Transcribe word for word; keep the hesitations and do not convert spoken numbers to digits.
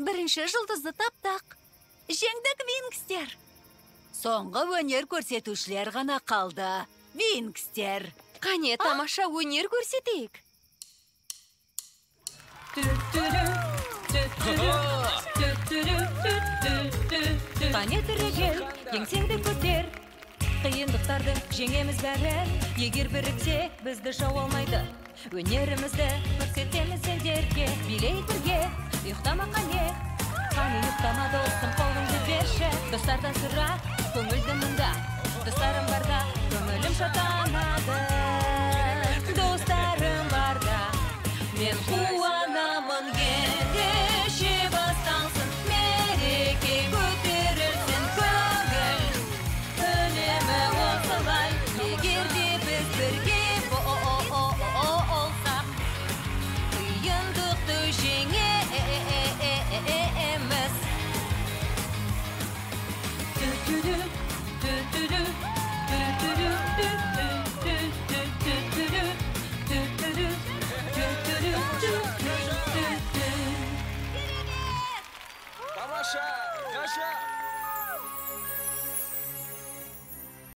Бірінші жұлдызды таптық. Жеңдік Winx'тер. Соңғы өнер көрсетушілер ғана қалды. Winx'тер. Қане, тамаша өнер көрсетейік. Қане түрегел, еңсеңді көтер. Қиындықтарды жеңеміз бәрін. Егер біріксе, бізді жау алмайды. Өнерімізді көрсетеміз елдерге. Билей бірге, ұйықтама қане. Қане ұйықтама достым, қолыңды берші. Достардан сұрақ, көңілді мұнда. Достарым барда, көңілім шатанады. Достарым барда, мен қуанамын. Ендеше басталсын мереке, көтерілсін көңіл. Үнемі осылай, егер де біз бірге болсақ, қиындықты жеңеміз. Тамаша, Гаша!